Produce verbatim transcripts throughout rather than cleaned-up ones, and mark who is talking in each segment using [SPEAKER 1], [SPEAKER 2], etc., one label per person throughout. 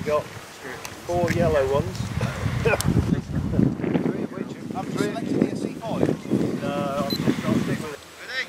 [SPEAKER 1] We've got four yellow ones.
[SPEAKER 2] I'm selecting the S E five.
[SPEAKER 1] No, I'm just not sticking with it.
[SPEAKER 2] Ready?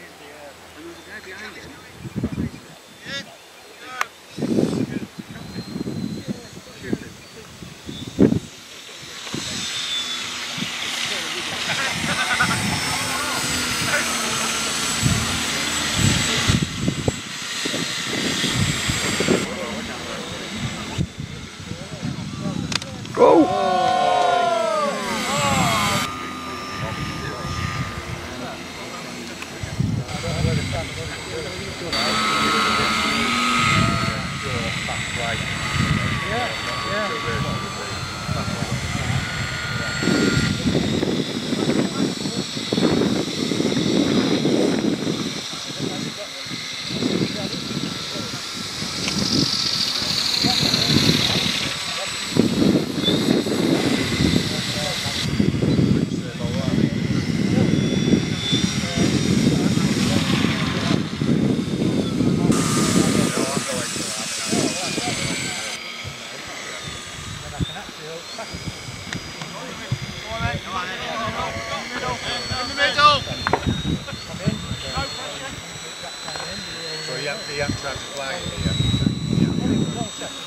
[SPEAKER 1] So you have, you have to have the flag here. Yeah.